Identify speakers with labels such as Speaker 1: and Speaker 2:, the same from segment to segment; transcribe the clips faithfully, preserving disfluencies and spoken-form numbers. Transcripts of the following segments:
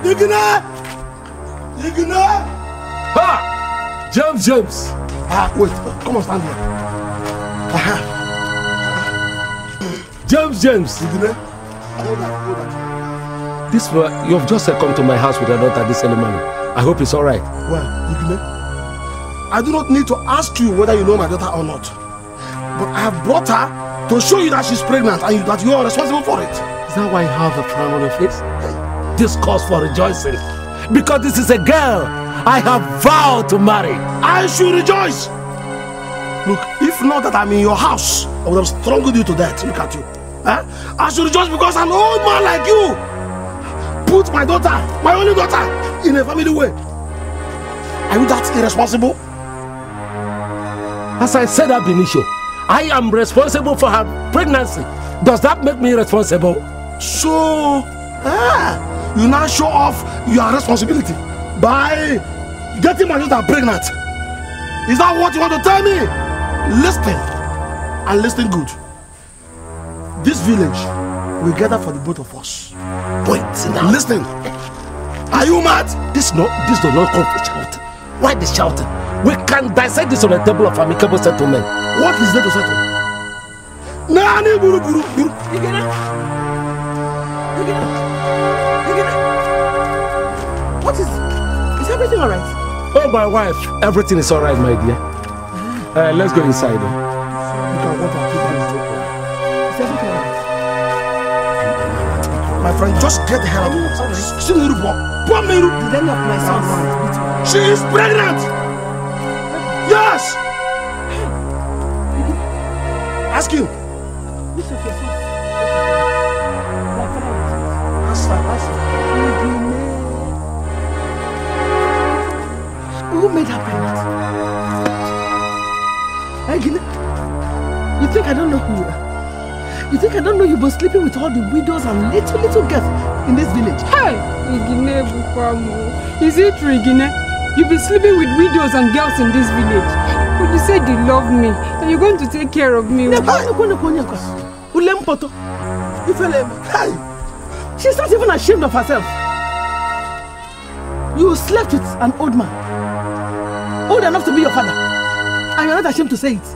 Speaker 1: Igna! Igna!
Speaker 2: Ha! James, James!
Speaker 1: Ah, wait, come on, stand here. Aha.
Speaker 2: James, James!
Speaker 1: Igna? Hold on, hold on.
Speaker 2: This, uh, you've just uh, come to my house with a daughter this early morning. I hope it's alright.
Speaker 1: Well, Igna, I do not need to ask you whether you know my daughter or not. But I have brought her to show you that she's pregnant and you, that you are responsible for it.
Speaker 2: Is that why you have a frown on your face? This calls for rejoicing. Because this is a girl I have vowed to marry.
Speaker 1: I should rejoice. Look, if not that I'm in your house, I would have strangled you to death. Look at you. Huh? I should rejoice because an old man like you put my daughter, my only daughter, in a family way. Are you that irresponsible?
Speaker 2: As I said ab initio, I am responsible for her pregnancy. Does that make me responsible?
Speaker 1: So, ah, you now show off your responsibility by getting my daughter pregnant. Is that what you want to tell me? Listen, and listen good. This village will gather for the both of us.
Speaker 2: Wait, now.
Speaker 1: Listen. Are you mad?
Speaker 2: This no, this does not come for shouting. Why the shouting? We can dissect this on a table of amicable settlement.
Speaker 1: What is there to settle? Nani buru buru buru.
Speaker 3: Igina. Igina. Igina. What is? Is everything all right?
Speaker 2: Oh, my wife, everything is all right, my dear. Uh, let's go inside.
Speaker 1: Look at what our people is doing.
Speaker 3: Is everything all right?
Speaker 1: My friend, just get the hell out of here. She need to walk. Did
Speaker 3: any of my sons beat me?
Speaker 1: She is pregnant. Yes. Ask him.
Speaker 3: Which of your sons?
Speaker 1: Answer, answer.
Speaker 3: Who made her pregnant? Egine, you think I don't know who you are? You think I don't know you've been sleeping with all the widows and little, little girls in this village?
Speaker 4: Hey, Igine Bukwamu. Is it true, Igine? You've been sleeping with widows and girls in this village. But you said you love me and you're going to take care of me.
Speaker 3: She's not even ashamed of herself. You slept with an old man, old enough to be your father, and you're not ashamed to say it.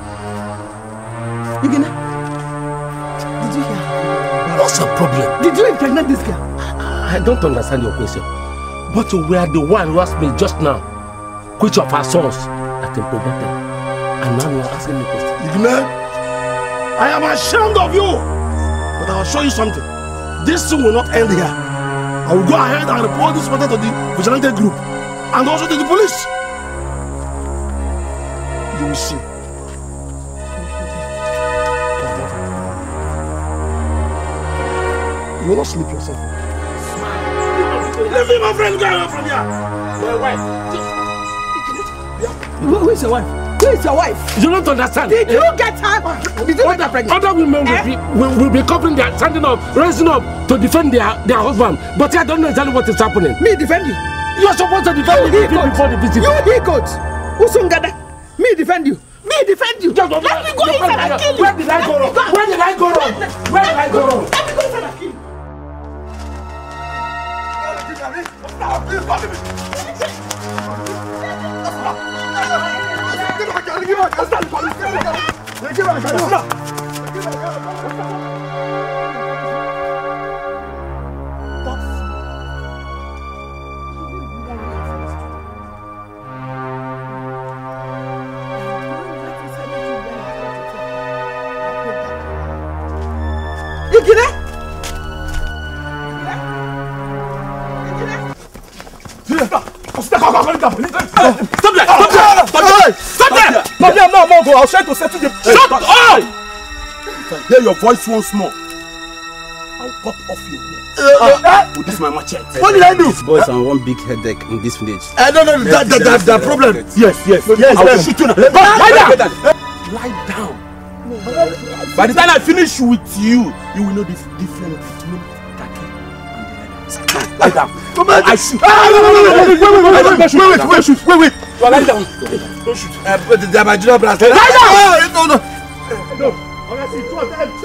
Speaker 3: Igine, did you hear?
Speaker 2: What's your problem?
Speaker 3: Did you impregnate this girl?
Speaker 2: I don't understand your question. But you were the one who asked me just now which of our sons are impregnated. And now you're asking me a question.
Speaker 1: Igine, I am ashamed of you. But I will show you something. This thing will not end here. I will go ahead and report this matter to the vigilante group and also to the police. You will see. You will not sleep yourself. Leave me, my friend. Go away from here. My wife.
Speaker 3: Who is your wife? Who is your wife?
Speaker 2: You don't understand.
Speaker 3: Did you get her? Did you get her pregnant?
Speaker 2: Other women will be, will, will be covering their, standing up, raising up to defend their, their husband. But I don't know exactly what is happening.
Speaker 3: Me defend you?
Speaker 2: You are supposed to defend me before the visit.
Speaker 3: You he coach. Usungada. Me defend you. Me defend you. Let me go inside and kill you.
Speaker 2: Where did I go wrong? Where did I go wrong? Where did I go wrong?
Speaker 3: Let me go inside and kill you. Igine?
Speaker 1: Stop there! Stop there!
Speaker 5: Stop there! Stop there! No, no, go. I'll try to settle the.
Speaker 1: Shut up!
Speaker 5: Hear your voice once more. I'll cut off your head. With this my machete.
Speaker 1: What did I do?
Speaker 6: These boys are one big headache in this village.
Speaker 1: I don't know that that that that problem.
Speaker 5: Yes, yes, yes.
Speaker 1: I will shoot you now. Lie down.
Speaker 5: Lie down. By the time I finish with you, you will know the difference between Kaki and the leather. Lie down. I shoot.
Speaker 1: Wait, wait, wait, wait, wait, wait, wait, wait.
Speaker 5: Lie down. Don't shoot.
Speaker 1: They are my junior brothers.
Speaker 5: Lie down.
Speaker 1: No, no.
Speaker 5: No.
Speaker 1: mercy, two of them.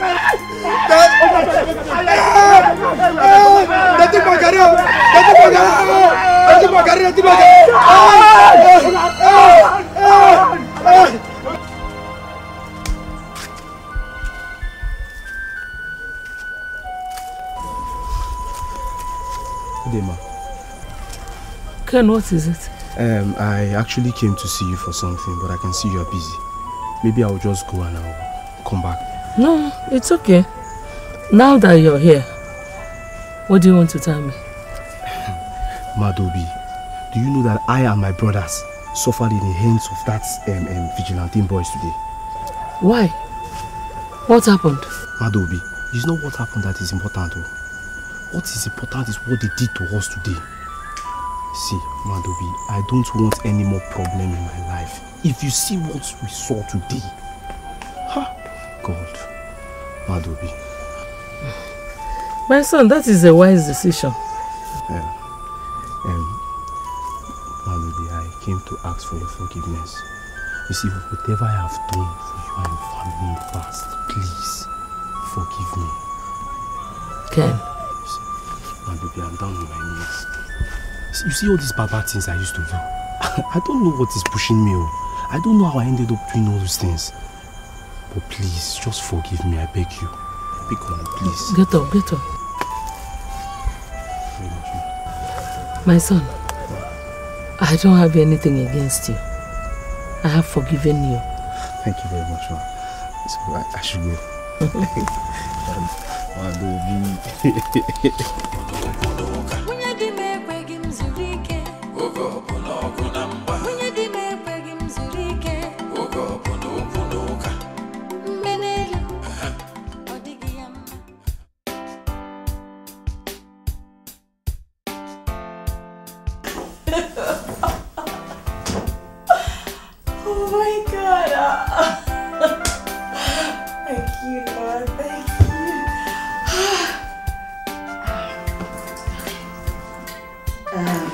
Speaker 6: Good day, ma.
Speaker 3: Ken, what is it?
Speaker 6: Um, I actually came to see you for something, but I can see you are busy. Maybe I'll just go and I'll come back.
Speaker 3: No, it's okay. Now that you're here, what do you want to tell me?
Speaker 6: Madobi, do you know that I and my brothers suffered in the hands of that um, um, vigilante boys today?
Speaker 3: Why? What happened?
Speaker 6: Madobi, it's not what happened that is important. Though. What is important is what they did to us today. See, Madobi, I don't want any more problem in my life. If you see what we saw today, ha, God, Madobi.
Speaker 3: My son, that is a wise decision.
Speaker 6: Yeah. Um, Madobi, I came to ask for your forgiveness. You see, whatever I have done for you and your family in the past, please forgive me.
Speaker 3: Ken.
Speaker 6: Madobi, I'm down on my knees. You see all these bad, bad things I used to do. I don't know what is pushing me. I don't know how I ended up doing all those things. But please, just forgive me, I beg you. Beg on, please.
Speaker 3: Get up, get up. My son, I don't have anything against you. I have forgiven you.
Speaker 6: Thank you very much, ma. So I, I should go.
Speaker 7: Oh my God! Thank you, Lord. Thank you. um.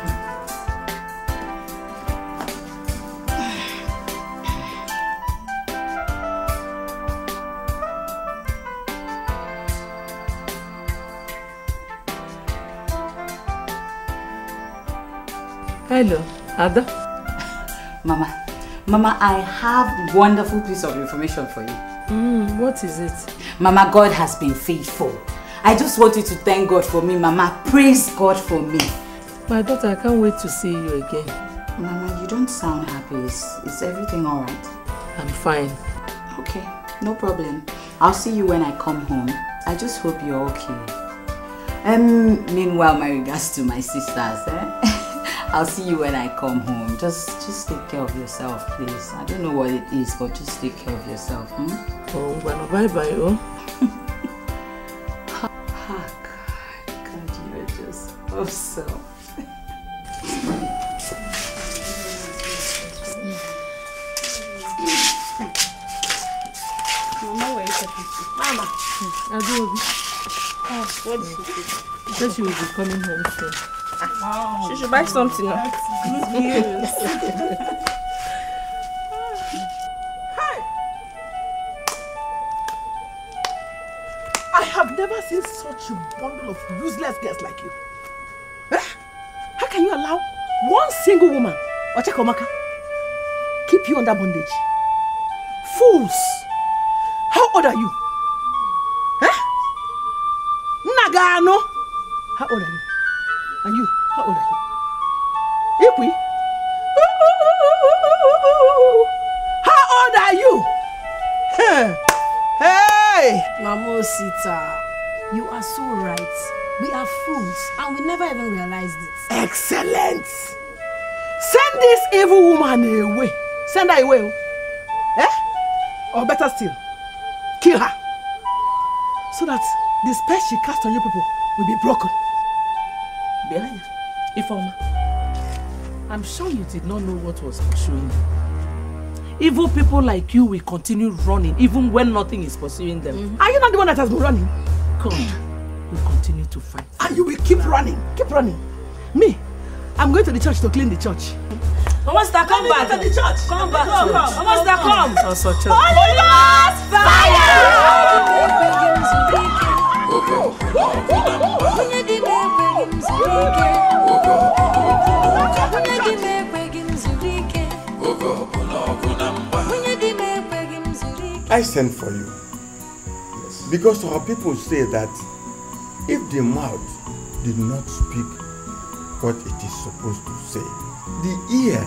Speaker 3: Hello, Ada.
Speaker 7: Mama, Mama, I have wonderful piece of information for you.
Speaker 3: Mm, what is it?
Speaker 7: Mama, God has been faithful. I just want you to thank God for me, Mama. Praise God for me.
Speaker 3: My daughter, I can't wait to see you again.
Speaker 7: Mama, you don't sound happy. Is, is everything alright?
Speaker 3: I'm fine.
Speaker 7: Okay, no problem. I'll see you when I come home. I just hope you're okay. Um, meanwhile, my regards to my sisters, eh? I'll see you when I come home. Just just take care of yourself, please. I don't know what it is, but just take care of yourself. Hmm?
Speaker 3: Oh, well, bye-bye, oh.
Speaker 7: Oh, God. God, you're just awesome.
Speaker 3: Mama, where is it? Mama. Adobe. Oh, what did she say? She said she will be coming home soon.
Speaker 4: Wow. She should buy something now.
Speaker 3: Hi! I have never seen such a bundle of useless girls like you. Eh? How can you allow one single woman, Ochekomaka, keep you under bondage? Fools! How old are you? Eh? Nagano! How old are you? And you, how old are you? Ikwi? How old are you? Hey! Hey!
Speaker 8: Mama Sita, you are so right. We are fools and we never even realized it.
Speaker 3: Excellent! Send this evil woman away. Send her away. Eh? Or better still, kill her. So that the spell she cast on you people will be broken. Behind Ifeoma, I'm sure you did not know what was pursuing you. Evil people like you will continue running even when nothing is pursuing them. Mm-hmm. Are you not the one that has been running? God will continue to fight. And you will keep running. Keep running. Me, I'm going to the church to clean the church.
Speaker 9: Mama Star, come back.
Speaker 3: To the church.
Speaker 9: Come back.
Speaker 3: Come, come.
Speaker 9: Mama Star, come.
Speaker 3: Also church. Holy Ghost fire!
Speaker 10: I sent for you. Yes. Because our people say that if the mouth did not speak what it is supposed to say, the ear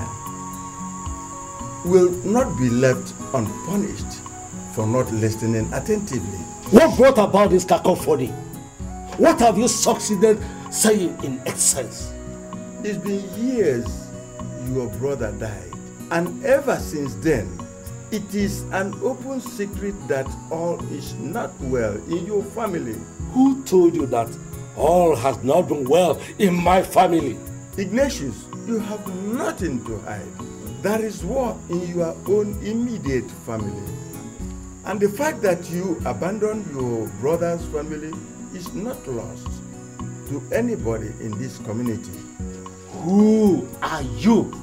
Speaker 10: will not be left unpunished for not listening attentively.
Speaker 2: What brought about this cacophony? What have you succeeded saying in essence?
Speaker 10: It's been years your brother died, and ever since then, it is an open secret that all is not well in your family.
Speaker 2: Who told you that all has not been well in my family?
Speaker 10: Ignatius, you have nothing to hide. There is war in your own immediate family. And the fact that you abandoned your brother's family is not lost to anybody in this community.
Speaker 2: Who are you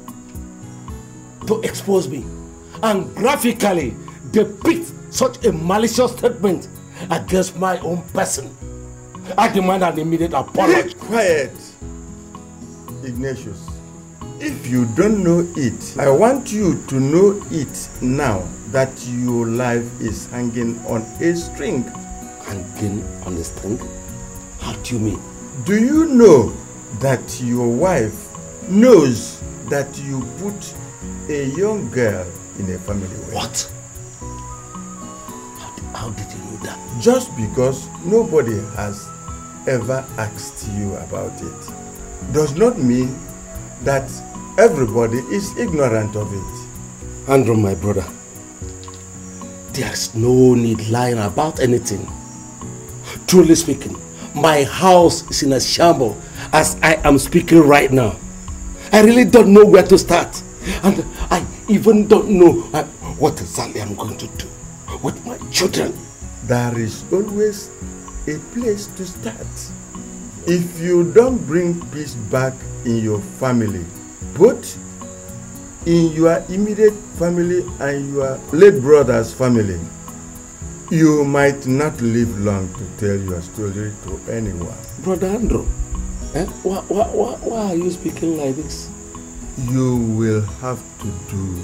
Speaker 2: to expose me and graphically depict such a malicious statement against my own person? I demand an immediate apology.
Speaker 10: Keep quiet, Ignatius. If you don't know it, I want you to know it now that your life is hanging on a string.
Speaker 2: Hanging on a string? How do you mean?
Speaker 10: Do you know that your wife knows that you put a young girl in a family wedding?
Speaker 2: What? How, how did you know that?
Speaker 10: Just because nobody has ever asked you about it does not mean that everybody is ignorant of it.
Speaker 2: Andrew, my brother, there's no need lying about anything. Truly speaking, my house is in a shambles as I am speaking right now. I really don't know where to start. And I even don't know what exactly I'm going to do with my children.
Speaker 10: There is always a place to start. If you don't bring peace back in your family, both in your immediate family and your late brother's family, you might not live long to tell your story to anyone.
Speaker 2: Brother Andrew, eh? why, why, why, why are you speaking like this?
Speaker 10: You will have to do.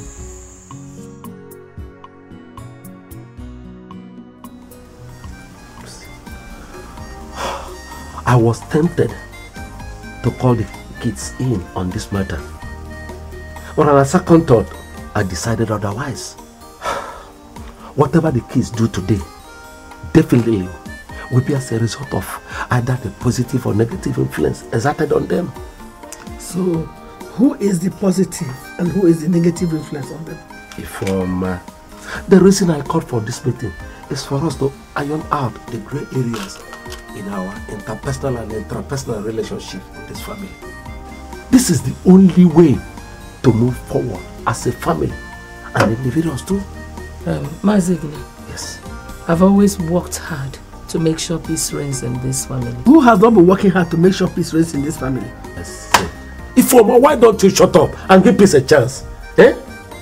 Speaker 2: I was tempted to call the kids in on this matter. But on a second thought, I decided otherwise. Whatever the kids do today, definitely will be as a result of either the positive or negative influence exerted on them.
Speaker 3: So, who is the positive and who is the negative influence on them?
Speaker 2: Ifeoma, the reason I called for this meeting is for us to iron out the gray areas in our interpersonal and intrapersonal relationship in this family. This is the only way to move forward as a family and individuals too.
Speaker 9: Um, Mazigna.
Speaker 2: Yes.
Speaker 9: I've always worked hard to make sure peace reigns in this family.
Speaker 3: Who has not been working hard to make sure peace reigns in this family?
Speaker 2: Yes. Ifeoma, why don't you shut up and give peace a chance? Eh?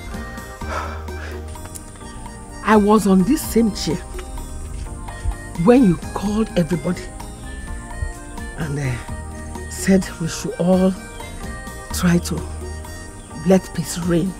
Speaker 3: I was on this same chair when you called everybody and uh, said we should all try to let peace reign.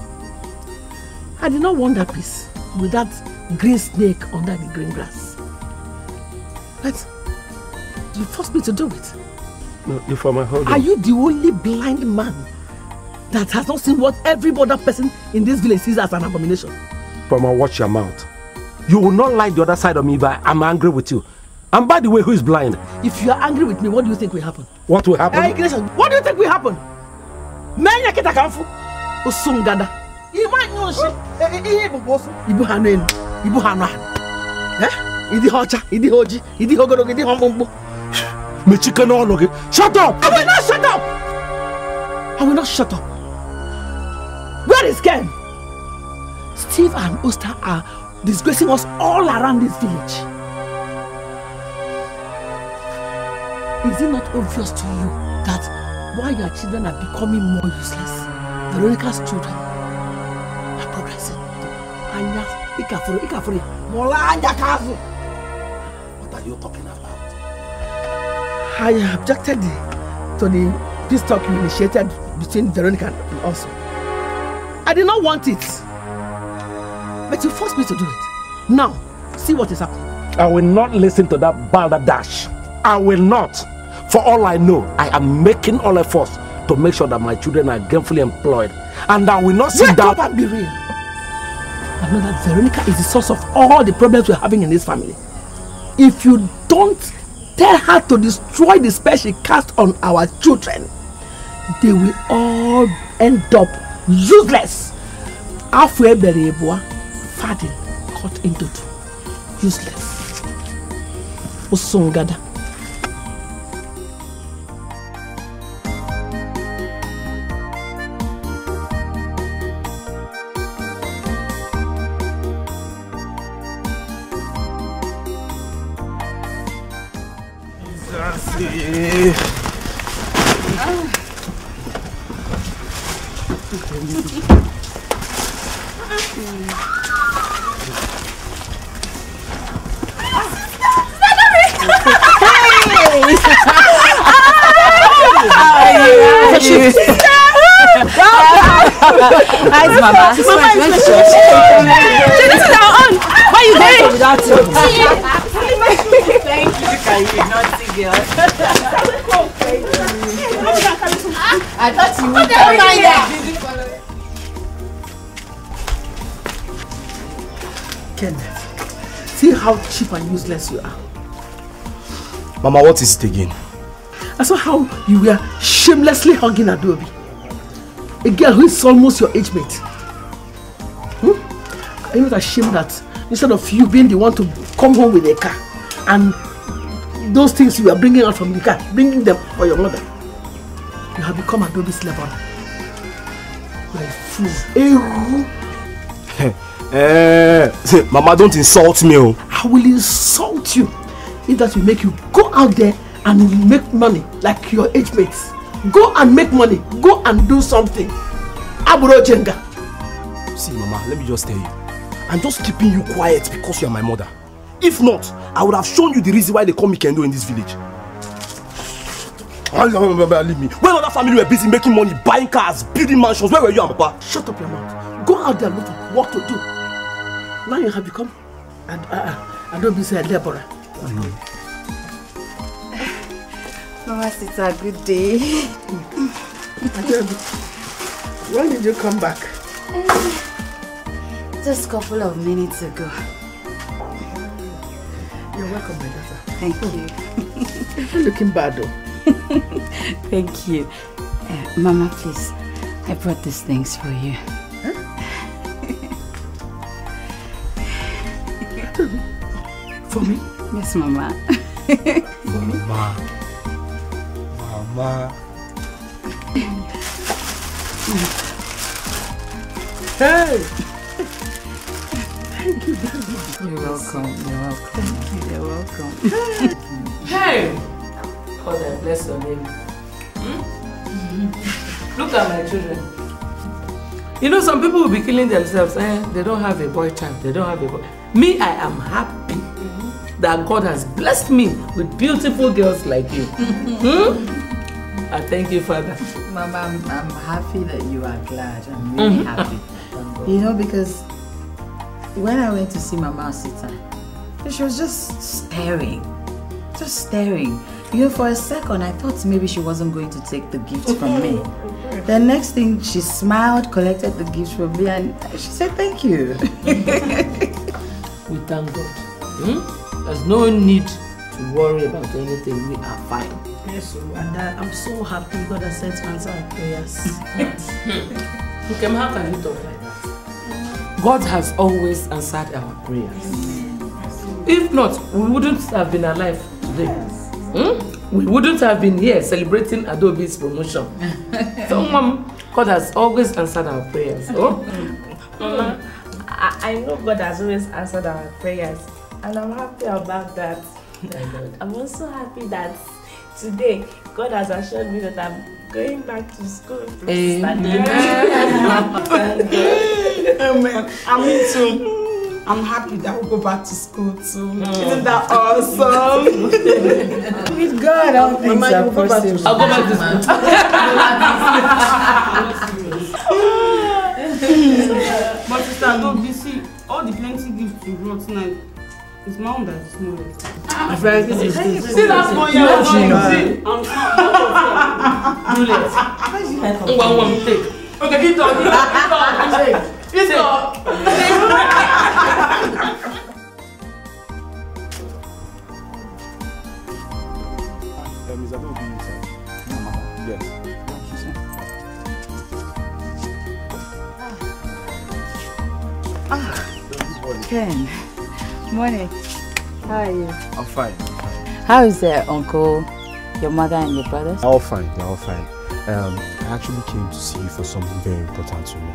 Speaker 3: I did not want that peace with that green snake under the green grass. But you forced me to do it.
Speaker 2: No, Ifeoma, hold on.
Speaker 3: Are you the only blind man that has not seen what every other person in this village sees as an abomination?
Speaker 2: Ifeoma, watch your mouth. You will not like the other side of me, but I'm angry with you. And by the way, who is blind?
Speaker 3: If you are angry with me, what do you think will happen?
Speaker 2: What will happen?
Speaker 3: Hey, what do you think will happen? Menya kita kamfu usungada. Ima nyonshi eh boboso. Ibu hanu ibu hanu. Eh? Idi hocha, idi hoji, idi hogoro, idi hombombo.
Speaker 2: Me chicken all okay. Shut up!
Speaker 3: I will not shut up! I will not shut up. Where is Ken? Steve and Oster are disgracing us all around this village. Is it not obvious to you that while your children are becoming more useless, Veronica's children are progressing. Anya, Ikafuri, Ikafuri, Mola Anya Kazu.
Speaker 2: What are you talking about?
Speaker 3: I objected to the peace talk you initiated between Veronica and us. I did not want it. But you forced me to do it. Now, see what is happening.
Speaker 2: I will not listen to that balderdash. I will not. For all I know, I am making all efforts to make sure that my children are gainfully employed. And I will not sit
Speaker 3: Wake
Speaker 2: down.
Speaker 3: up and be real. I know that Veronica is the source of all the problems we're having in this family. If you don't tell her to destroy the spell she cast on our children, they will all end up useless. Halfway Bereboa, Fadin cut into two. Useless. Osongada.
Speaker 7: Nice, Mama. This Mama is so This is our own. Why are you going without you? Thank you. Thank you, naughty girl. I thought you would carry it.
Speaker 3: Kenneth, see how cheap and useless you are.
Speaker 6: Mama, what is it again?
Speaker 3: I saw how you were shamelessly hugging Adobe. A girl who is almost your age mate. Hmm? Are you not ashamed that instead of you being the one to come home with a car and those things you are bringing out from the car, bringing them for your mother, you have become Adobe's slave? You are a fool.
Speaker 6: Eh, Mama, don't insult me. Oh.
Speaker 3: I will insult you if that will make you go out there and make money like your age mates. Go and make money. Go and do something. Aburo Jenga.
Speaker 6: See, Mama, let me just tell you. I'm just keeping you quiet because you are my mother. If not, I would have shown you the reason why they call me Kendo in this village. Leave me. When other family were busy making money, buying cars, building mansions, where were you, Papa?
Speaker 3: Shut up your mouth. Go out there and look for work to do. Now you have become and uh, I don't be say a laborer.
Speaker 7: Mm-hmm. Mama, it's a good day.
Speaker 3: When did you come back?
Speaker 7: Just a couple of minutes ago.
Speaker 3: You're welcome, my daughter.
Speaker 7: Thank you.
Speaker 3: You're looking bad though.
Speaker 7: Thank you. Uh, Mama, please. I brought these things for you.
Speaker 3: Huh? For me?
Speaker 7: Yes, Mama.
Speaker 6: Mama. Mama.
Speaker 3: Hey! Thank you very much.
Speaker 7: You're welcome. You're welcome. Thank you. You're welcome.
Speaker 9: Hey! God, I bless your name. Hmm? Mm-hmm. Look at my children. You know, some people will be killing themselves. Eh? They don't have a boy child. They don't have a boy. Me, I am happy mm-hmm. that God has blessed me with beautiful girls like you. Hmm? I thank you, Father.
Speaker 7: Mama, I'm, I'm happy that you are glad. I'm really mm-hmm. happy. You know, because when I went to see Mama Sita, she was just staring. Just staring. You know, for a second, I thought maybe she wasn't going to take the gift from me. The next thing, she smiled, collected the gift from me, and she said thank you.
Speaker 9: We thank God. Hmm? There's no need to worry about anything. We are fine.
Speaker 8: Yes, and uh, I'm so happy God has sent to answer our prayers.
Speaker 9: Okay, how can you talk like that? God has always answered our prayers. If not, we wouldn't have been alive today. Hmm? We wouldn't have been here celebrating Adobe's promotion. So, Mom, God has always answered our prayers. Oh?
Speaker 11: Mama, I, I know God has always answered our prayers, and I'm happy about that. I'm also happy that today God has assured me that I'm going back to school.
Speaker 9: Amen.
Speaker 3: Amen. I mean too. I'm happy that we'll go back to school too. Mm. Isn't that awesome?
Speaker 9: With God, all things Mama, are possible. I'll go back to
Speaker 3: school. But sister, don't be see all the plenty gifts you brought tonight. It's mom that is more it.
Speaker 9: My friend, this is this.
Speaker 3: See that small young man. See, I'm not.
Speaker 9: Do One one take.
Speaker 3: Okay, keep talking. Keep talking. Keep talking.
Speaker 6: Miss Ado will be inside. Yes.
Speaker 7: Ah, Ken. Morning. How are you?
Speaker 6: I'm fine.
Speaker 7: How is uh, uncle, your mother and your brothers?
Speaker 6: They're all fine. They're all fine. Um, I actually came to see you for something very important to me.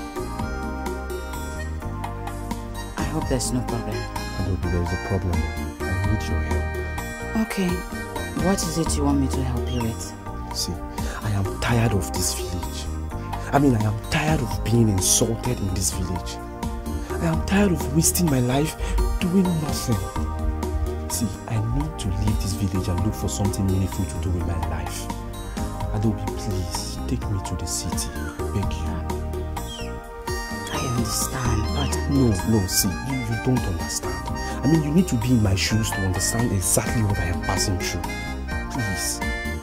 Speaker 7: I hope there's no problem.
Speaker 6: I don't think there is a problem. I need your help.
Speaker 7: Okay. What is it you want me to help you with?
Speaker 6: See, I am tired of this village. I mean, I am tired of being insulted in this village. I am tired of wasting my life doing nothing. See, I need to leave this village and look for something meaningful to do with my life. Adobe, please, take me to the city. I beg you.
Speaker 7: I understand, but...
Speaker 6: No, no, see, you, you don't understand. I mean, you need to be in my shoes to understand exactly what I am passing through. Please.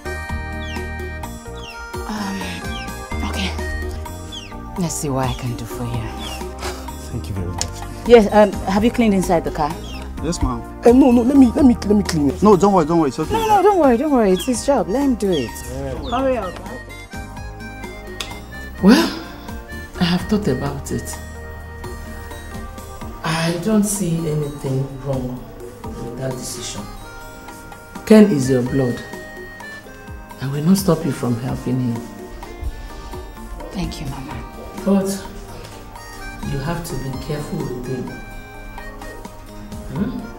Speaker 7: Um, okay. Let's see what I can do for you.
Speaker 6: Thank you very much.
Speaker 7: Yes, um, have you cleaned inside the car?
Speaker 6: Yes, ma'am. Uh, no, no, let me, let me, let me clean it.
Speaker 12: No, don't worry, don't worry, it's okay.
Speaker 7: No, no, don't worry, don't worry. It's his job. Let him do it. Yeah. Hurry up.
Speaker 9: Well, I have thought about it. I don't see anything wrong with that decision. Ken is your blood. I will not stop you from helping him.
Speaker 7: Thank you, Mama.
Speaker 9: But you have to be careful with him. Hmm?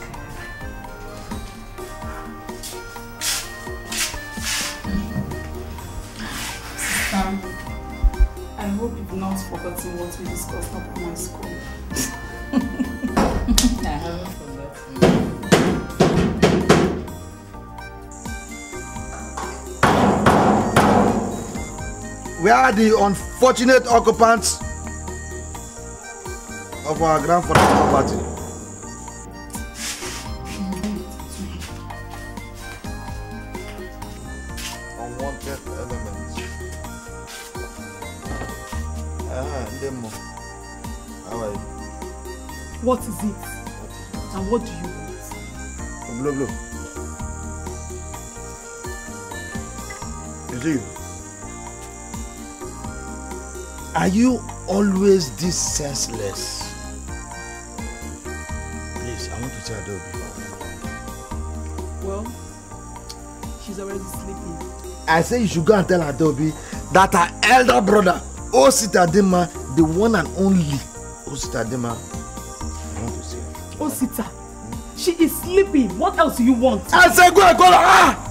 Speaker 3: Um, I hope you've not forgotten what we discussed about my school.
Speaker 7: I haven't forgotten.
Speaker 1: Where are the unfortunate occupants of our grandfather's property? Unwanted elements. Ah, demo. How are you?
Speaker 3: What is it? And what do you want?
Speaker 1: Blow, blow. Is it you? Are you always this senseless? Please, I want to tell Adobe.
Speaker 3: Well, she's already sleeping.
Speaker 1: I say you should go and tell Adobe that her elder brother, Osita Dema, the one and only Osita Dema, I want to see her.
Speaker 3: Osita, she is sleeping. What else do you want?
Speaker 1: I say go and call her. Ah!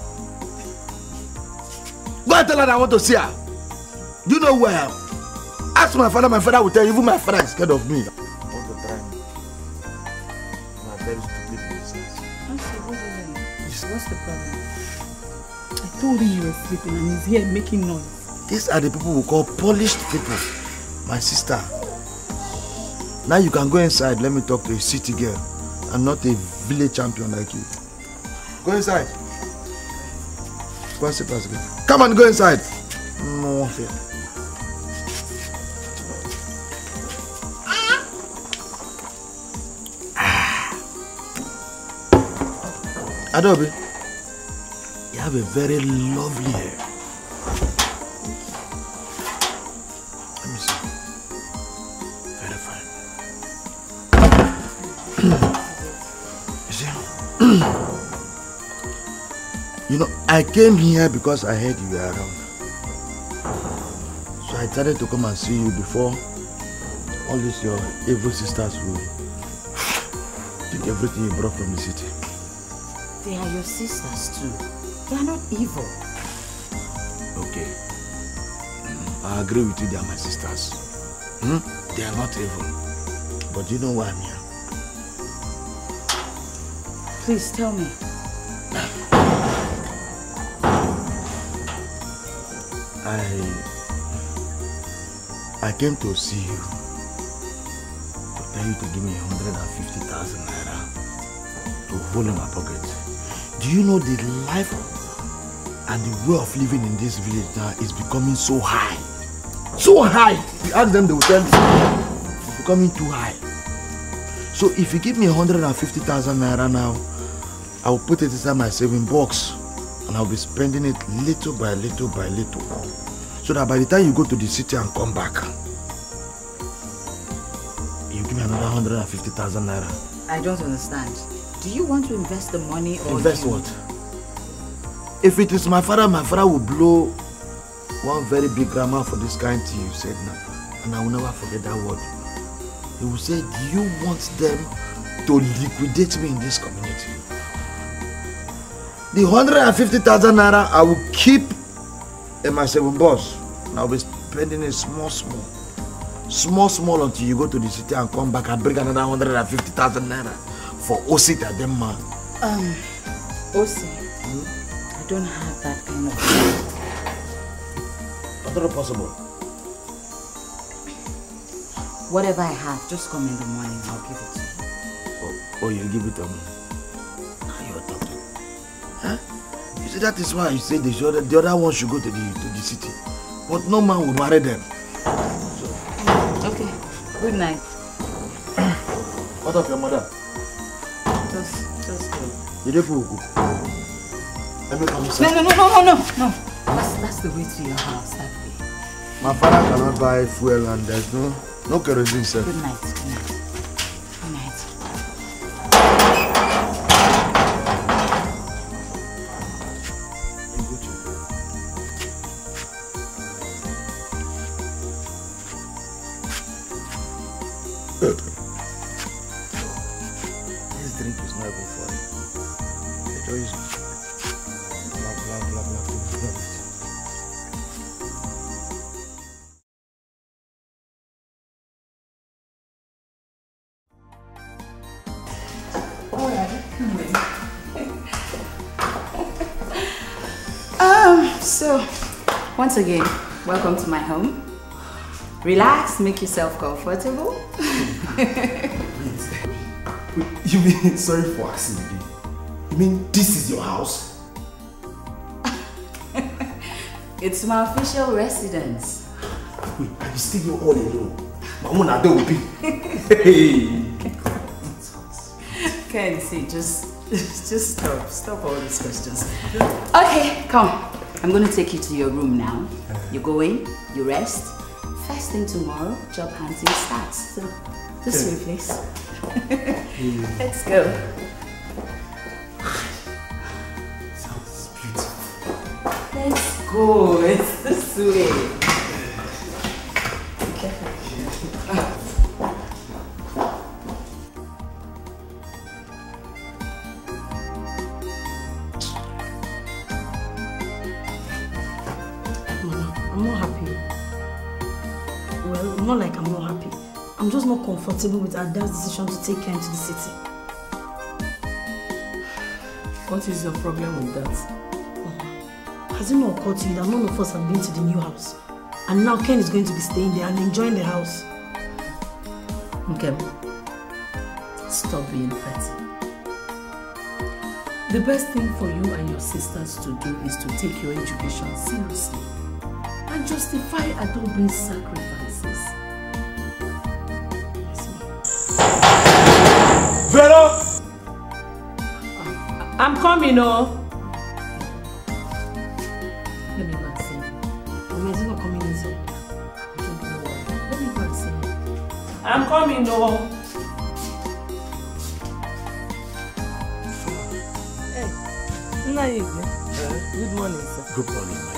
Speaker 1: Go and tell her that I want to see her. Do you know who I am? Ask my father, my father will tell you, even my father is scared of me. I want to try me. I'm very stupid business.
Speaker 3: What's the problem? I told you you were sleeping and he's here making noise.
Speaker 1: These are the people we call polished people. My sister. Now you can go inside, let me talk to a city girl and not a village champion like you. Go inside. Go and sit down again. Come on, go inside. No fear. Adobe, you have a very lovely hair. Let me see. Very fine. You see? You know, I came here because I heard you were around. So I decided to come and see you before all these your evil sisters will take everything you brought from the city.
Speaker 7: They are your sisters too. They are not evil.
Speaker 1: okay. I agree with you, they are my sisters. Hmm? They are not evil. But you know why I'm here?
Speaker 7: Please tell me.
Speaker 1: I... I came to see you to tell you to give me one hundred fifty thousand naira to hold in my pocket. Do you know the life and the way of living in this village now is becoming so high? So high! If you ask them, they will tell you it's becoming too high. So if you give me one hundred fifty thousand naira now, I will put it inside my saving box and I'll be spending it little by little by little. So that by the time you go to the city and come back, you give me another one hundred fifty thousand naira.
Speaker 7: I don't understand. Do you want to invest the money or
Speaker 1: invest
Speaker 7: you...
Speaker 1: what? If it is my father, my father will blow one very big grammar for this kind thing you said now. And I will never forget that word. He will say, do you want them to liquidate me in this community? The one hundred fifty thousand naira I will keep in my seven boss. And I'll be spending it small, small. Small, small until you go to the city and come back and bring another one hundred fifty thousand naira for Osi Tadema.
Speaker 7: Um, Osi, hmm? I don't have that kind of money.
Speaker 1: That's not possible.
Speaker 7: Whatever I have, just come in the morning, I'll give it to you.
Speaker 1: Oh, oh you give it to me? Now you're talking. Huh? You see, that is why you say the other, the other one should go to the, to the city. But no man will marry them. So.
Speaker 7: Okay, good night.
Speaker 1: What of your mother?
Speaker 7: Just, just go.
Speaker 1: You didn't cook. Let me come inside.
Speaker 7: No, no, no, no, no, no, no. That's, that's the way to your house, that way.
Speaker 1: My father cannot buy fuel and there's no, no kerosene, sir.
Speaker 7: Good night, good night. Good night.
Speaker 1: This drink is not even for it. The joy is blah blah blah blah blah.
Speaker 7: um, so, once again, welcome to my home. Relax, make yourself comfortable.
Speaker 6: You mean, sorry for asking me. You mean this is your house?
Speaker 7: It's my official residence.
Speaker 6: Wait, are you still here all alone? My own are there will be. Hey!
Speaker 7: Can't see, just, just stop, stop all these questions. Okay, come. I'm going to take you to your room now. You go in, you rest. First thing tomorrow, job hunting starts. So, this way, please. Let's go.
Speaker 6: Sounds beautiful.
Speaker 7: Let's go. It's this way. Be careful.
Speaker 8: Mama, I'm not happy. Well, not like I'm not happy. I'm just not comfortable with Ada's decision to take Ken to the city.
Speaker 9: What is your problem with that?
Speaker 8: Mama, has it not occurred to you that none of us have been to the new house? And now Ken is going to be staying there and enjoying the house.
Speaker 9: Okay. Stop being petty. The best thing for you and your sisters to do is to take your education seriously and justify Adobe's sacrifices.
Speaker 5: Vero!
Speaker 9: I'm coming, oh. Let me go and see.
Speaker 8: Mama, is he not coming inside?
Speaker 9: Let me go and see. I'm coming, oh.
Speaker 3: Hey, Naive. Uh, good morning, sir.
Speaker 1: Good morning, my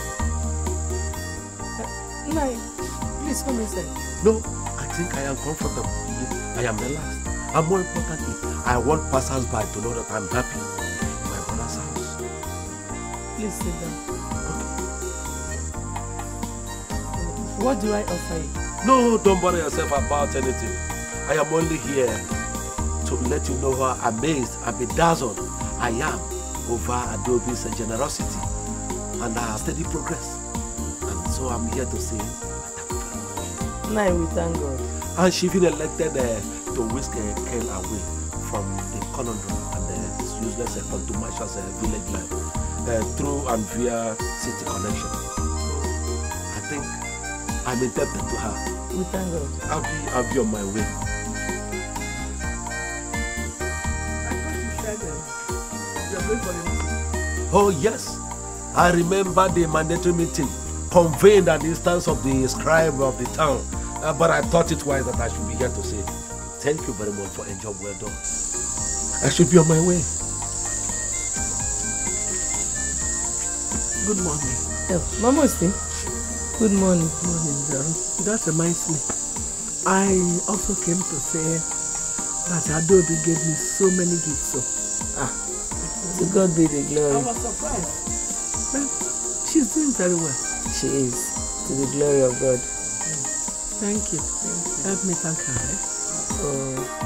Speaker 3: uh, Naive, please come inside.
Speaker 1: No, I think I am comfortable. I am relaxed. And more importantly, I want passers-by to know that I'm happy in my brother's house.
Speaker 3: Please sit down.
Speaker 1: Okay.
Speaker 9: What do I offer you?
Speaker 2: No, don't bother yourself about anything. I am only here to let you know how amazed and bedazzled I am over Adobe's generosity and our steady progress. And so I'm here to say,
Speaker 9: No, we thank God.
Speaker 2: and she been elected uh, to whisk uh, Ken away from the conundrum and uh, this useless uh, contumacious uh, village life uh, through and via city connection. I think I'm indebted to her.
Speaker 9: We thank God.
Speaker 2: I'll be, I'll be on my way. Oh yes, I remember the mandatory meeting convened at the instance of the scribe of the town. Uh, but I thought it wise that I should be here to say thank you very much for a job well done. I should be on my way.
Speaker 3: Good morning.
Speaker 9: Oh, Mama Steve. Good morning.
Speaker 3: Morning, John. That reminds me. I also came to say that Adobe gave me so many gifts. So,
Speaker 9: ah, to God be the glory.
Speaker 3: I was surprised. Well, she's doing very well.
Speaker 9: She is. To the glory of God.
Speaker 3: Thank you. Thank you. Help me thank her. Eh?
Speaker 9: Oh.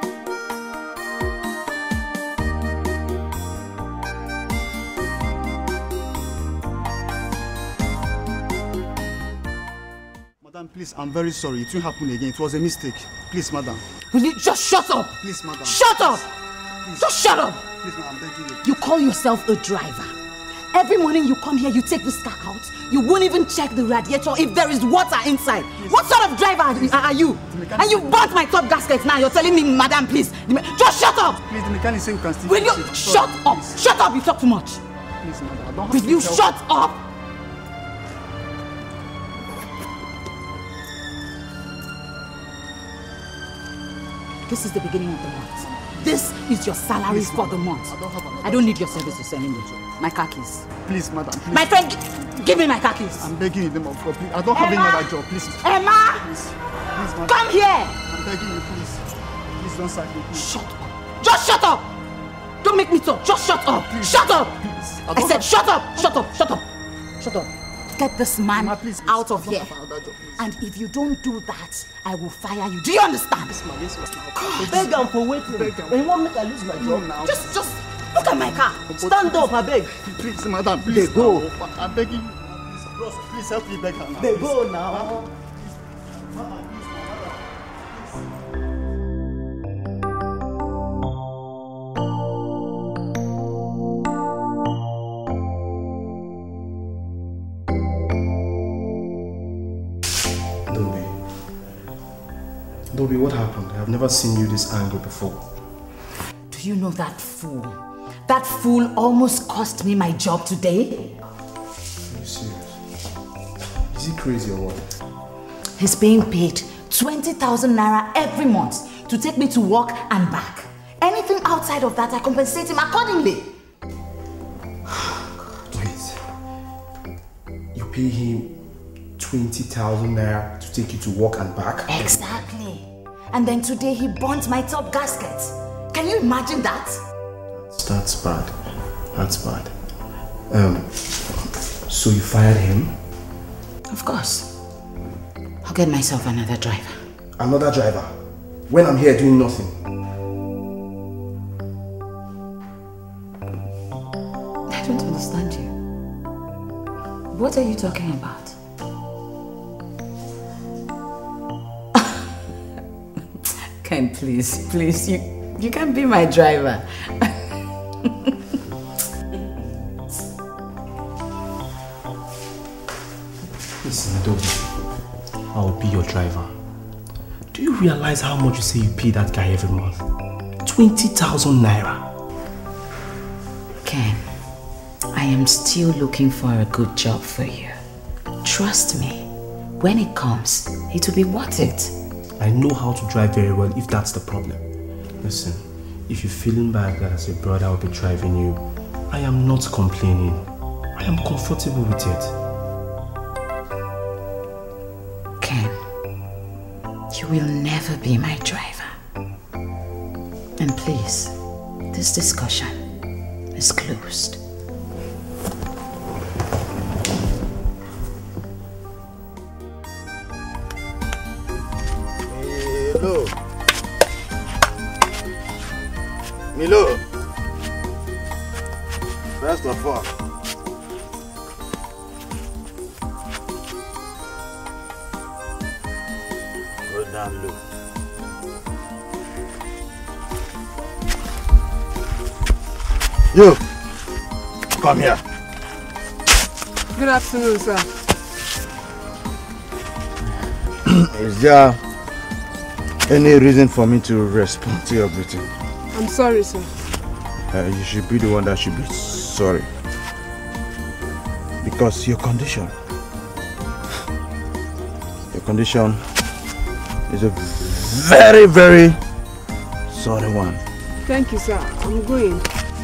Speaker 12: Madam, please, I'm very sorry. It won't happen again. It was a mistake. Please, madam.
Speaker 3: Will you just shut up?
Speaker 12: Please, madam.
Speaker 3: Shut up!
Speaker 12: Please.
Speaker 3: Just shut up!
Speaker 12: Please, madam, I'm begging you.
Speaker 7: You call yourself a driver. Every morning you come here, you take this car out. You won't even check the radiator if there is water inside. Please. What sort of driver are you? And you burnt my top gasket now. You're telling me, madam, please. Just shut up!
Speaker 12: Please, the mechanic saying you can still.
Speaker 7: Will you shut up? Please. Shut up, you talk too much.
Speaker 12: Please, madam, I don't have
Speaker 7: Will
Speaker 12: to
Speaker 7: you
Speaker 12: tell
Speaker 7: shut
Speaker 12: you.
Speaker 7: up? This is the beginning of the month. This is your salary please, for the month. I don't, have I don't need your services anymore. My car keys.
Speaker 12: Please, madam. Please.
Speaker 7: My friend, g give me my car keys.
Speaker 12: I'm begging you, them of God. Please. I don't have
Speaker 7: Emma?
Speaker 12: any other job. Please.
Speaker 7: Emma!
Speaker 12: Please. Please, madam.
Speaker 7: Come here!
Speaker 12: I'm begging you, please. Please don't sack me. Please.
Speaker 7: Shut up. Just shut up! Don't make me talk. Just shut up. Please. Shut up!
Speaker 12: Please.
Speaker 7: I, I said have... shut up. Shut up. Shut up. Shut up. Get this man Emma, please, please. out of here. Job, and if you don't do that, I will fire you. Do you understand?
Speaker 12: Yes, ma'am. Yes,
Speaker 3: ma'am. Beg him for waiting. When you want me to lose my job
Speaker 7: now. Just, just look at my car.
Speaker 3: Stand up, I beg.
Speaker 12: Please, madam. Please.
Speaker 3: They go.
Speaker 12: I'm begging you. Please, bros, please help me beg her now.
Speaker 3: They
Speaker 12: please.
Speaker 3: go now.
Speaker 6: Dobby, what happened? I've never seen you this angry before.
Speaker 7: Do you know that fool? That fool almost cost me my job today.
Speaker 6: Are you serious? Is he crazy or what?
Speaker 7: He's being paid twenty thousand naira every month to take me to work and back. Anything outside of that, I compensate him accordingly.
Speaker 6: Wait. You pay him twenty thousand naira to take you to work and back?
Speaker 7: Exactly. And then today he burnt my top gasket. Can you imagine that?
Speaker 6: That's bad. That's bad. Um, so you fired him?
Speaker 7: Of course. I'll get myself another driver.
Speaker 6: Another driver? When I'm here doing nothing?
Speaker 7: I don't understand you. What are you talking about? Ken, please, please, you, you can be my driver.
Speaker 6: Listen, Dobby, I'll be your driver. Do you realize how much you say you pay that guy every month? twenty thousand naira.
Speaker 7: Ken, I am still looking for a good job for you. Trust me, when it comes, it will be worth it.
Speaker 6: I know how to drive very well if that's the problem. Listen, if you're feeling bad that as a brother I'll be driving you, I am not complaining. I am comfortable with it.
Speaker 7: Ken, you will never be my driver. And please, this discussion is closed.
Speaker 12: Hello. Milo. First of all, go down low. You, come here.
Speaker 4: Good afternoon, sir.
Speaker 12: Is there any reason for me to respond to your greeting?
Speaker 4: I'm sorry, sir.
Speaker 12: Uh, you should be the one that should be sorry. Because your condition, your condition is a very, very sorry one.
Speaker 4: Thank you, sir. I'm going.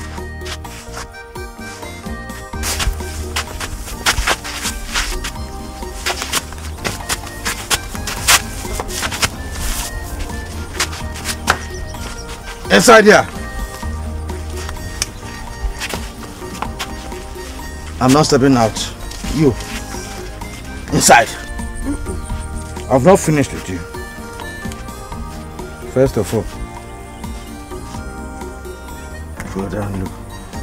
Speaker 12: Inside here. I'm not stepping out. You. Inside. I've not finished with you. First of all, go down low.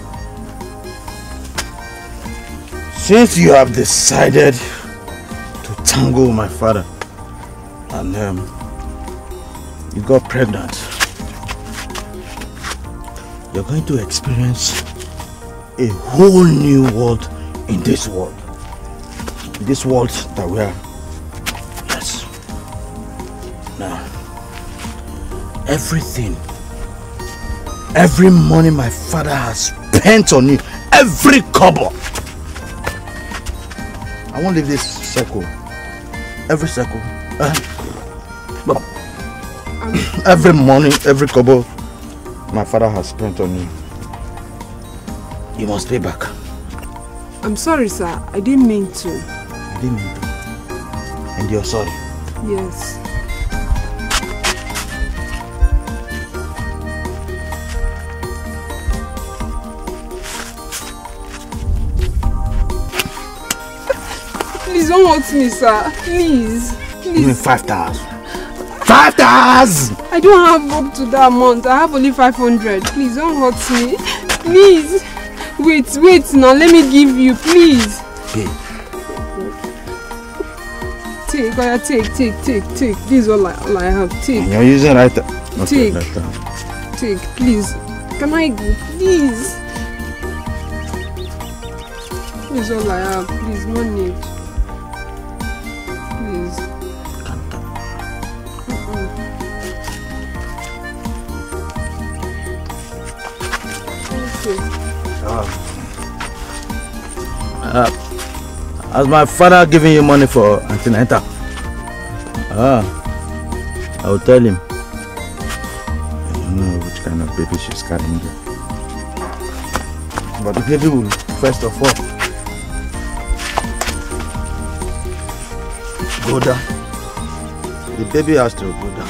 Speaker 12: Since you have decided to tangle with my father and um, you got pregnant, you're going to experience a whole new world in this world. In this world that we are. Yes. Now, everything, every money my father has spent on you, every kobo, I won't leave this circle. Every circle. Uh, every money, every kobo my father has spent on you, you must pay back.
Speaker 4: I'm sorry, sir. I didn't mean to.
Speaker 12: You didn't mean to. And you're sorry?
Speaker 4: Yes. Please don't hurt me, sir. Please. Please.
Speaker 12: Give me five thousand. Five thousand!
Speaker 4: I don't have up to that amount. I have only five hundred. Please don't hurt me. Please. Wait, wait now. Let me give you, please.
Speaker 12: Pay.
Speaker 4: Take, oh, take, take, take, take. This is all I, all I have. Take.
Speaker 12: And you're using right there. Okay,
Speaker 4: Take.
Speaker 12: right there.
Speaker 4: Take, please. Can I go? Please. This is all I have. Please, no need. Please.
Speaker 12: Uh, uh, has my father given you money for antenatal? Ah, I will tell him. I don't know which kind of baby she's carrying there. But the baby will, first of all, go down. The baby has to go down.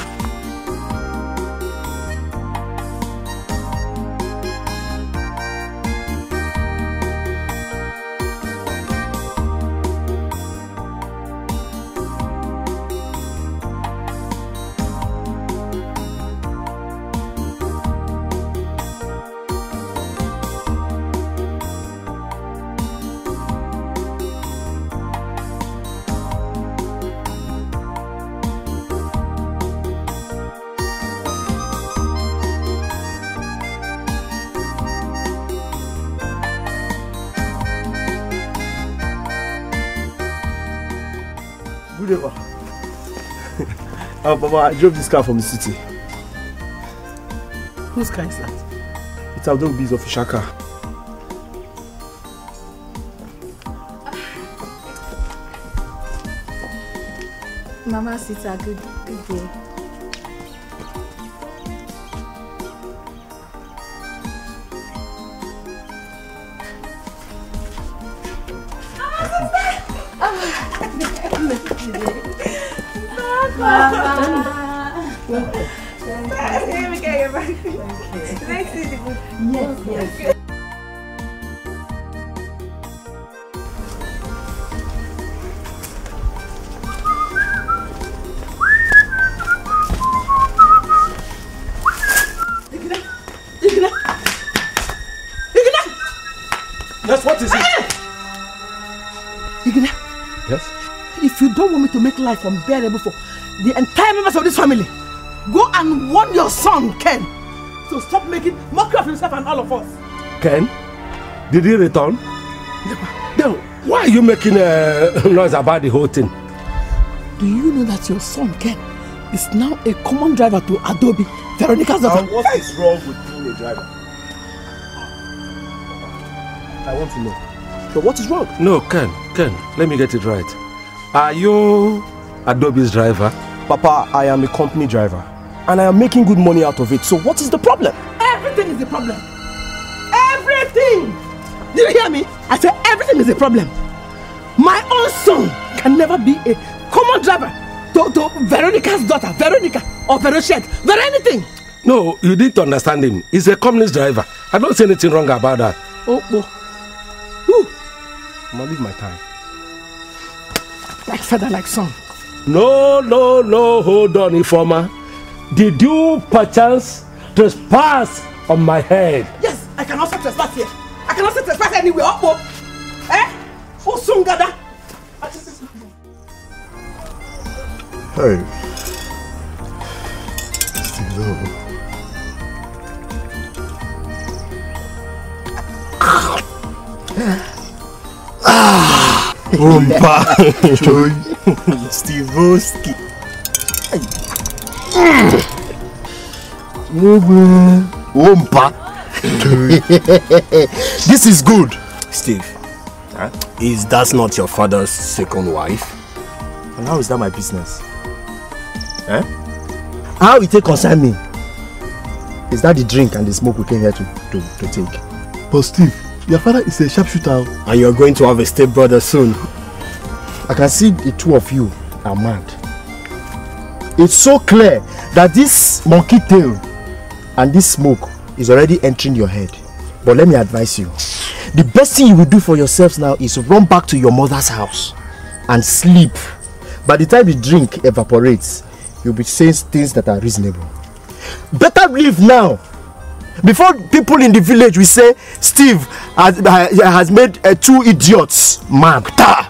Speaker 6: Oh, Papa, I drove this car from the city.
Speaker 3: Whose car is that?
Speaker 6: It's Abdul B's official car.
Speaker 11: Mama Sita, good, good day.
Speaker 13: Mama. Let me get your back. Let's see the book. Yes, yes.
Speaker 2: Yes, what is it?
Speaker 3: Igine,
Speaker 2: Yes?
Speaker 3: if you don't want me to make life unbearable for the entire members of this family, go and warn your son, Ken, to stop making mockery of himself and all of us.
Speaker 2: Ken? Did he return? Then why are you making a noise about the whole thing?
Speaker 3: Do you know that your son, Ken, is now a common driver to Adobe, Veronica's daughter?
Speaker 6: And what is wrong with being a driver? I want to know. So what is wrong?
Speaker 2: No, Ken, Ken, let me get it right. Are you Adobe's driver?
Speaker 6: Papa, I am a company driver. And I am making good money out of it. So what is the problem?
Speaker 3: Everything is the problem. Everything! Did you hear me? I said everything is a problem. My own son can never be a common driver to, to Veronica's daughter, Veronica, or Verochet, Ver anything.
Speaker 2: No, you didn't understand him. He's a company's driver. I don't see anything wrong about that.
Speaker 3: Oh, oh.
Speaker 6: I'm gonna leave my time.
Speaker 3: Like father, like son.
Speaker 2: No, no, no, hold on, Ifeoma. Did you perchance trespass on my head?
Speaker 3: Yes, I can also trespass here. I can also trespass anywhere. Oh, oh. Eh? Oh, Sungada.
Speaker 12: Hey. Still
Speaker 6: Ah, Ompa, Joy, Stevoski. Ompa. This is good, Steve. Huh? Is that not your father's second wife? And how is that my business? Huh? How it take concern me? Is that the drink and the smoke we came here to, to, to take?
Speaker 12: But Steve, your father is a sharpshooter.
Speaker 6: And you're going to have a stepbrother soon. I can see the two of you are mad. It's so clear that this monkey tail and this smoke is already entering your head. But let me advise you. The best thing you will do for yourselves now is run back to your mother's house and sleep. By the time the drink evaporates, you'll be saying things that are reasonable. Better leave now. Before people in the village will say Steve has, has made uh, two idiots mad.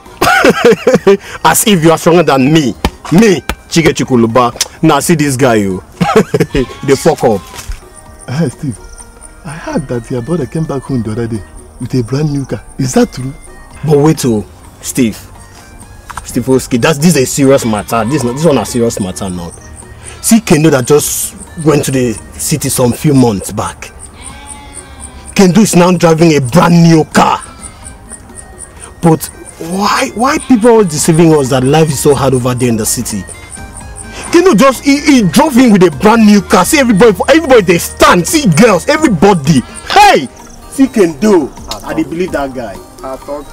Speaker 6: As if you are stronger than me. Me, Chige Chikuluba. Now see this guy, you. They fuck up.
Speaker 12: Hey Steve, I heard that your brother came back home the other day with a brand new car. Is that true?
Speaker 6: But wait, oh, Steve. Steve Oski, that's this is a serious matter. This this one a serious matter now. See Kendo that just went to the city some few months back. Kendo is now driving a brand new car. But why why people are deceiving us that life is so hard over there in the city? Kendo just he, he drove in with a brand new car. See everybody everybody they stand, see girls, everybody. Hey! See Kendo. I dey believe that guy. I thought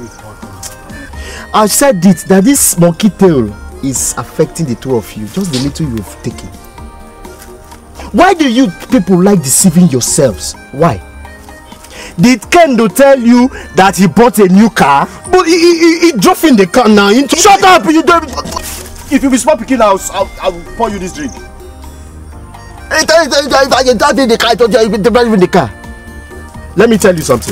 Speaker 6: I said it that this monkey tail is affecting the two of you, just the little you've taken. Why do you people like deceiving yourselves? Why? Did Kendo tell you that he bought a new car? But he, he, he drove in the car now. Into Shut up! You don't. If you be small picking, I'll, I'll, I'll pour you this drink. The car. Let me tell you something.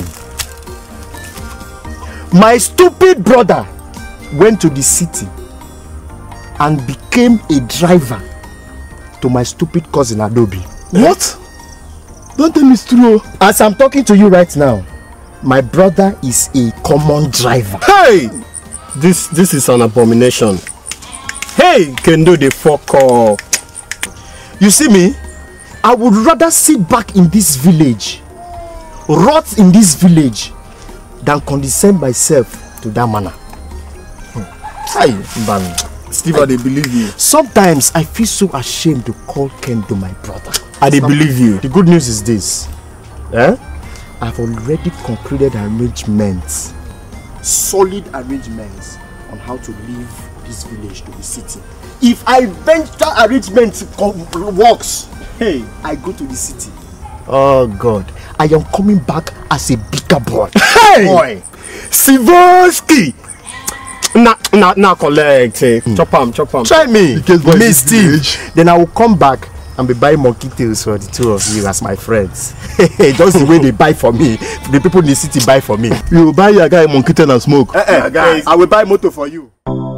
Speaker 6: My stupid brother went to the city and became a driver to my stupid cousin Adobe.
Speaker 12: What? Don't tell me it's true.
Speaker 6: As I'm talking to you right now, my brother is a common driver. Hey! This this is an abomination. Hey, Kendo the fuck up. You see me? I would rather sit back in this village, rot in this village, than condescend myself to that manner. Hi, man. Steve, I, I believe you. Sometimes I feel so ashamed to call Kendo my brother. I Some, believe you. The good news is this. Eh? I've already concluded arrangements, solid arrangements on how to leave this village to the city. If I venture arrangements works, hey, I go to the city. Oh God, I am coming back as a bigger boy. Hey! Boy! Sivorsky! Now, now, now collect. Eh. Mm. Chop am, chop am. Try me. Me Steve. Then I will come back
Speaker 12: and be buying monkey tails for the two of you as my friends. Just the way they buy for me, the people in the city buy for me.
Speaker 14: You buy your guy monkey tail and smoke.
Speaker 12: Eh, eh, guys, I will buy motor for you.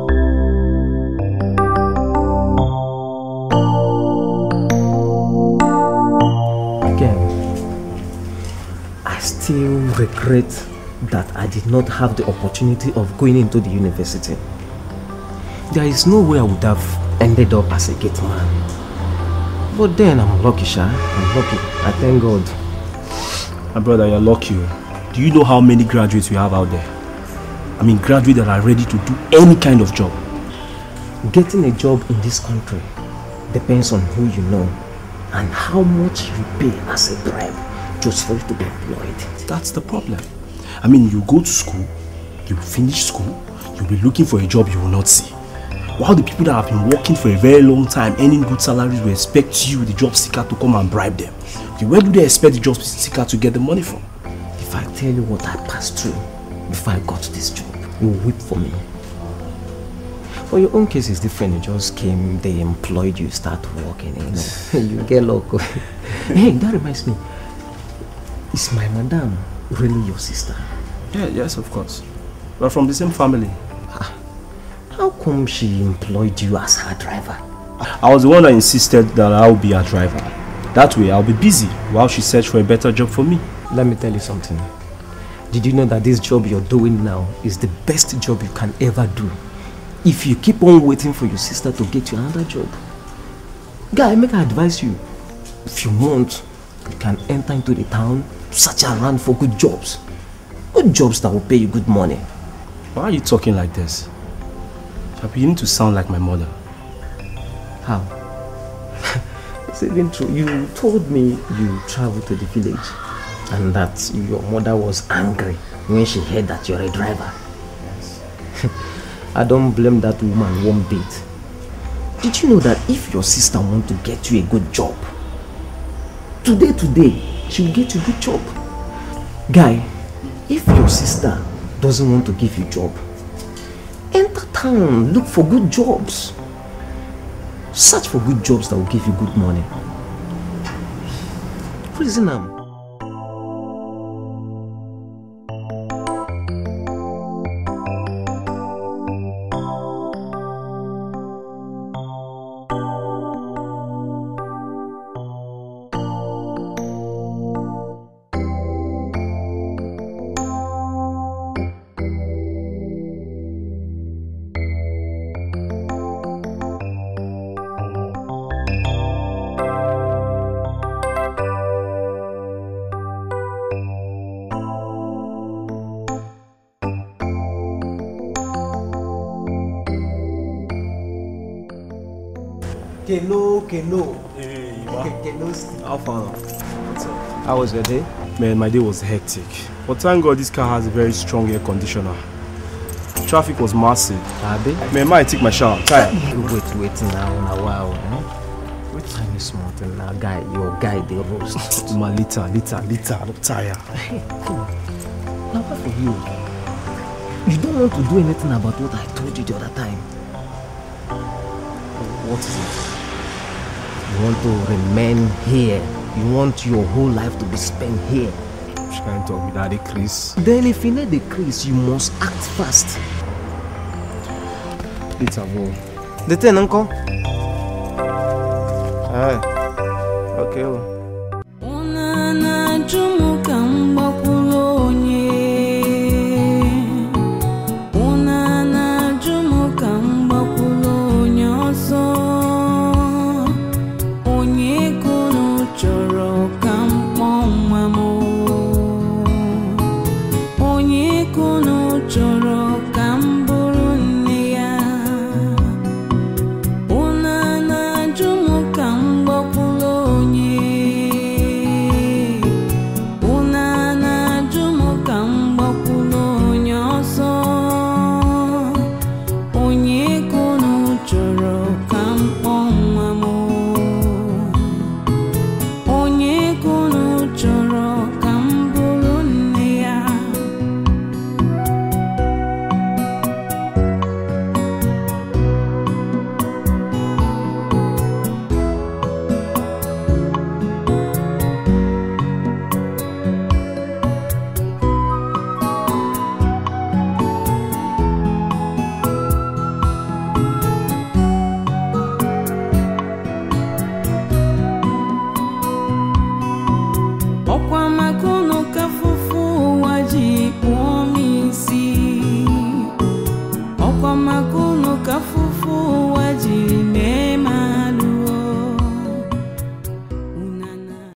Speaker 6: I still regret that I did not have the opportunity of going into the university. There is no way I would have ended up as a gate man. But then I'm lucky, Sha. I'm lucky. I thank God. My brother, you're lucky. Do you know how many graduates we have out there? I mean, graduates that are ready to do any kind of job. Getting a job in this country depends on who you know and how much you pay as a bribe just for you to be employed. That's the problem. I mean, you go to school, you finish school, you'll be looking for a job you will not see. While the people that have been working for a very long time, earning good salaries, will expect you, the job seeker, to come and bribe them. Okay, where do they expect the job seeker to get the money from? If I tell you what I passed through before I got this job, you will weep for me. For your own case is different. You just came, they employed you, start working, you know. You get local. Hey, that reminds me. Is my madam really your sister? Yeah, yes, of course. We're from the same family. How come she employed you as her driver? I was the one that insisted that I'll be her driver. That way I'll be busy while she searched for a better job for me. Let me tell you something. Did you know that this job you're doing now is the best job you can ever do? If you keep on waiting for your sister to get you another job. Guy, make I advise you. If you want, you can enter into the town, search around for good jobs. Good jobs that will pay you good money. Why are you talking like this? You're beginning to sound like my mother. How? It's even true. You told me you traveled to the village and that your mother was angry when she heard that you're a driver. Yes. I don't blame that woman one bit. Did you know that if your sister wants to get you a good job, today, today, she'll get you a good job? Guy, if your sister doesn't want to give you a job, enter town, look for good jobs. Search for good jobs that will give you good money. Reason am. Keno, Keno. Hey, how far? What's up? How was your day? Man, my day was hectic. But thank God this car has a very strong air conditioner. Traffic was massive. Abi? Man, might take my shower. I'm tired. Wait, wait now, now, wow. Eh? Wait, tell me something now, guy. Your guy, they roast. My liter, liter, liter. I'm tired. Hey, come on. Now, what for you? You don't want to do anything about what I told you the other time. What is it? You want to remain here. You want your whole life to be spent here. Which kind of talk without a crease? Then if you need a crease, you must act fast. It's a war. The ten, uncle. Hey. Okay.